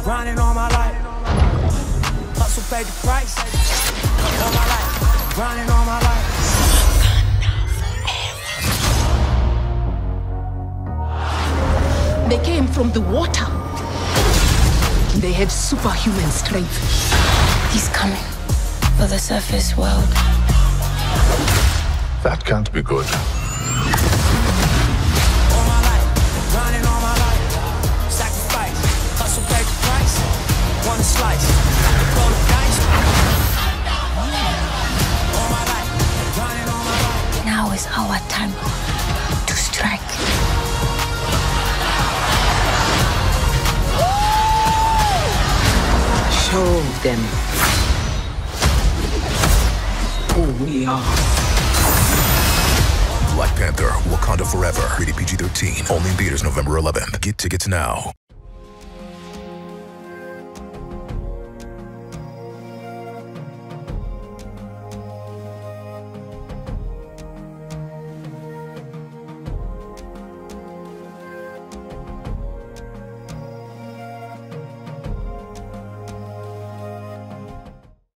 grinding all my life. Hustle paid the price. All my life, grinding all my life. They came from the water. They had superhuman strength. He's coming for the surface world. That can't be good. All my life, grinding all my life. Sacrifice, hustle paid the price. One slice, roll the dice. All my life, grinding all my life. Now is our time to strike. Show them who we are. Black Panther, Wakanda Forever. Rated PG-13. Only in theaters November 11th. Get tickets now.